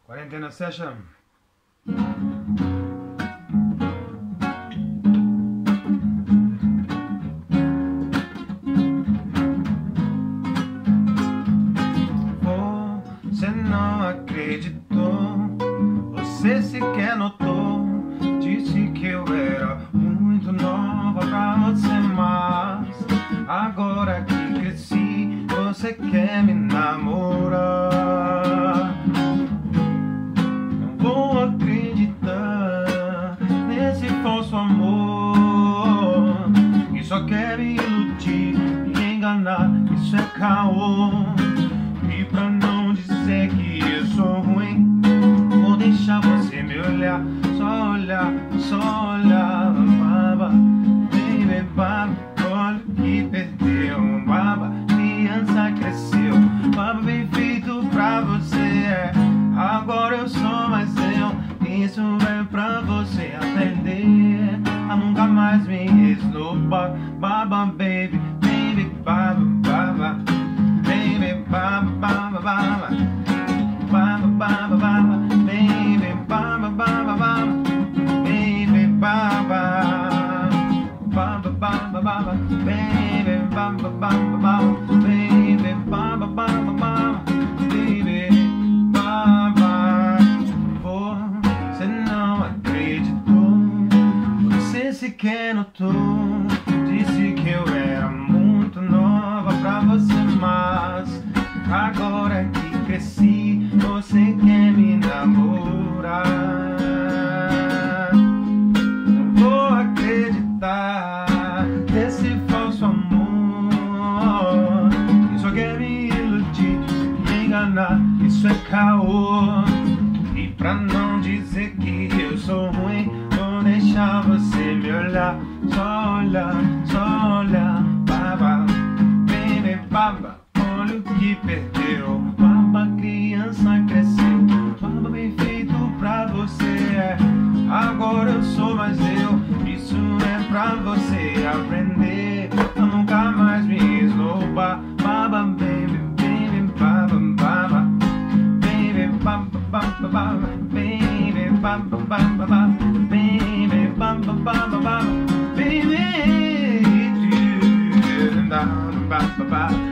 Quarentena Session. Você não acreditou, você sequer notou. Disse que eu era muito nova pra você, mas agora que cresci, você quer me namorar. Não vou acreditar nesse falso amor que só quer me iludir, me enganar. Isso é caô. E pra não dizer que eu sou ruim, vou deixar você me olhar, só olhar, só olhar. Baba, baby, baba, olha o que perdeu. Baba, criança cresceu, baba bem feito pra você. Agora eu sou mais eu, isso é pra você aprender a nunca mais me esnobar. Baba, baby, baby, baba, baba, baby, baba, baba, baba, baba, baba, baba, baby, baba, baba, baba, baby, baba, baba, baba, baba, baby, baba, baba, baba, baby, baba, baba, baba, baby, baba. Você não acreditou, você sequer notou. Disse que eu era muito nova pra você, mas agora que cresci, você quer me namorar. Não vou acreditar nesse falso amor que só quer me iludir, me enganar. Isso é caô. E pra não dizer que eu sou ruim, vou deixar você me olhar, só olhar, só olhar. Baba, baby, baba, olha o que perdeu. Baba, criança cresceu, baba bem feito pra você. Agora eu sou mais eu, isso é pra você aprender a nunca mais me esnobar. Baba, baby, baby, baba, baba, baby, baba, baba, baba, baby, baba, baba, baba, baby, baba, baba, baba, baby, baba, baba.